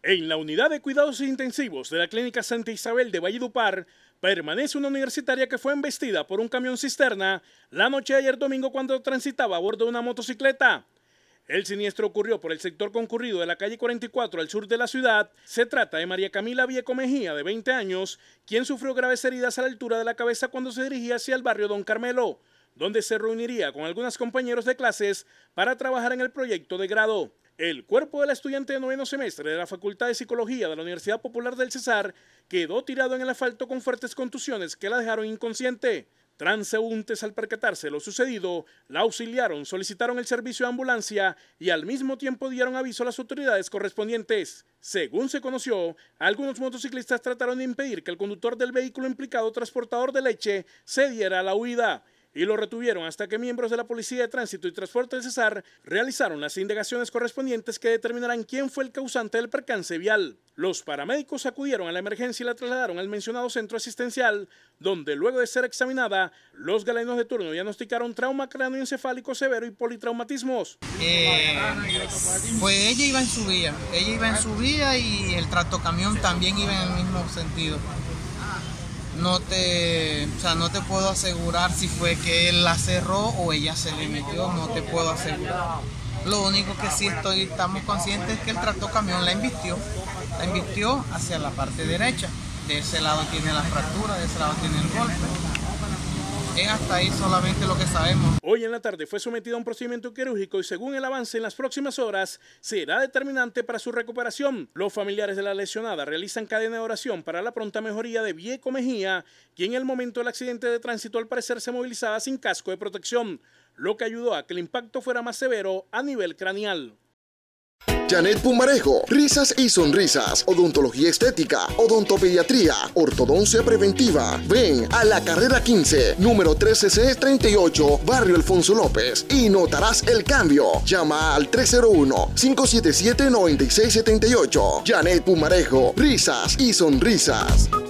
En la unidad de cuidados intensivos de la Clínica Santa Isabel de Valledupar, permanece una universitaria que fue embestida por un camión cisterna la noche de ayer domingo cuando transitaba a bordo de una motocicleta. El siniestro ocurrió por el sector concurrido de la calle 44 al sur de la ciudad. Se trata de María Camila Vieco Mejía, de 20 años, quien sufrió graves heridas a la altura de la cabeza cuando se dirigía hacia el barrio Don Carmelo, donde se reuniría con algunos compañeros de clases para trabajar en el proyecto de grado. El cuerpo de la estudiante de noveno semestre de la Facultad de Psicología de la Universidad Popular del Cesar quedó tirado en el asfalto con fuertes contusiones que la dejaron inconsciente. Transeúntes, al percatarse de lo sucedido, la auxiliaron, solicitaron el servicio de ambulancia y al mismo tiempo dieron aviso a las autoridades correspondientes. Según se conoció, algunos motociclistas trataron de impedir que el conductor del vehículo implicado, transportador de leche, se diera a la huida y lo retuvieron hasta que miembros de la Policía de Tránsito y Transporte del Cesar realizaron las indagaciones correspondientes que determinarán quién fue el causante del percance vial. Los paramédicos acudieron a la emergencia y la trasladaron al mencionado centro asistencial, donde luego de ser examinada, los galenos de turno diagnosticaron trauma cráneoencefálico severo y politraumatismos. Pues ella iba en su vía y el tractocamión también iba en el mismo sentido. No te puedo asegurar si fue que él la cerró o ella se le metió, no te puedo asegurar. Lo único que sí estamos conscientes es que el tractocamión la embistió hacia la parte derecha. De ese lado tiene la fractura, de ese lado tiene el golpe. Es hasta ahí solamente lo que sabemos. Hoy en la tarde fue sometida a un procedimiento quirúrgico y según el avance en las próximas horas será determinante para su recuperación. Los familiares de la lesionada realizan cadena de oración para la pronta mejoría de Vieco Mejía, quien en el momento del accidente de tránsito al parecer se movilizaba sin casco de protección, lo que ayudó a que el impacto fuera más severo a nivel craneal. Janet Pumarejo, risas y sonrisas, odontología estética, odontopediatría, ortodoncia preventiva. Ven a la carrera 15, número 13C38, barrio Alfonso López, y notarás el cambio. Llama al 301-577-9678. Janet Pumarejo, risas y sonrisas.